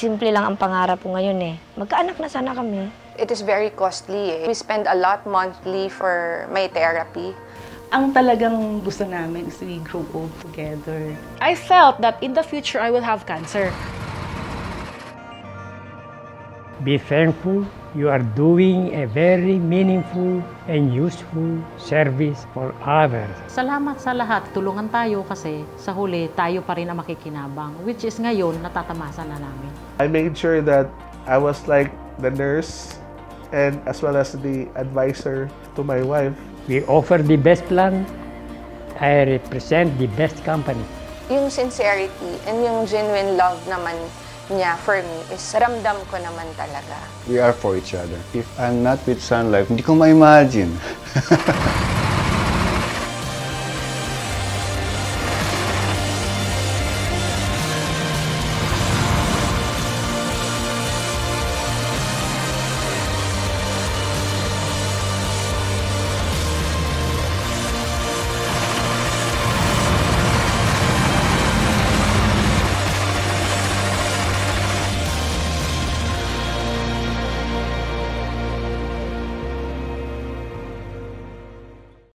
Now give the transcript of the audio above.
Simple lang ang pangarap ko ngayon eh. Magkaanak na sana kami. It is very costly eh. We spend a lot monthly for my therapy. Ang talagang gusto namin is we grow old together. I felt that in the future I will have cancer. Be thankful you are doing a very meaningful and useful service for others. Salamat sa lahat. Tulungan tayo kasi sa huli tayo pa rin ang makikinabang. Which is ngayon, natatamasa na namin. I made sure that I was like the nurse and as well as the advisor to my wife. We offer the best plan. I represent the best company. Yung sincerity and yung genuine love naman niya for me is ramdam ko naman talaga. We are for each other. If I'm not with Sun Life, hindi ko ma-imagine.